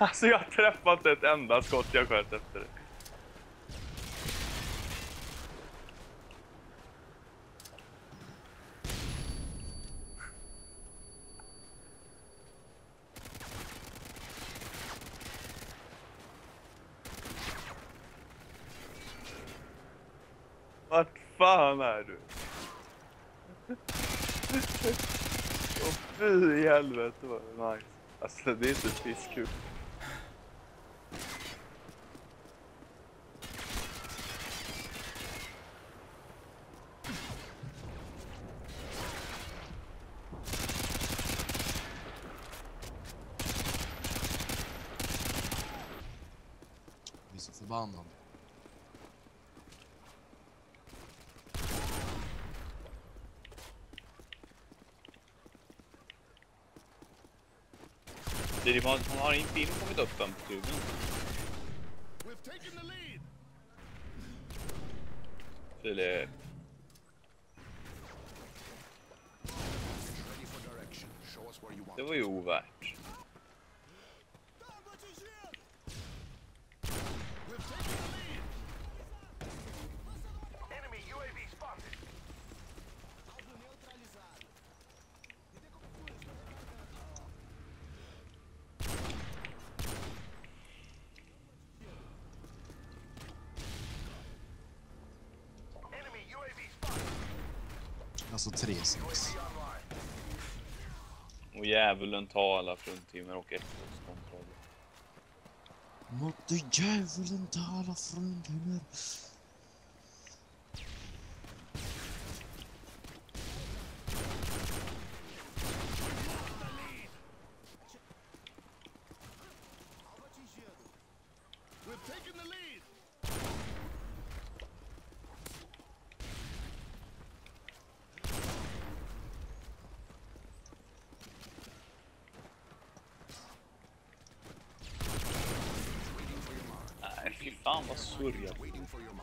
Alltså jag träffade inte ett enda skott jag sköt efter det. Vart fan är du? Åh fy i helvete vad nice. Alltså det är inte fiskul. Vi är så förbannade. Det var, hon har inte kommit upp den på tuben. Filip. Det var ju ovärt. Alltså 3-6. Och djävulen tar alla fruntimmer och efterkontroll. Måtte djävulen ta alla fruntimmer. Nej, fy fan vad surr jag.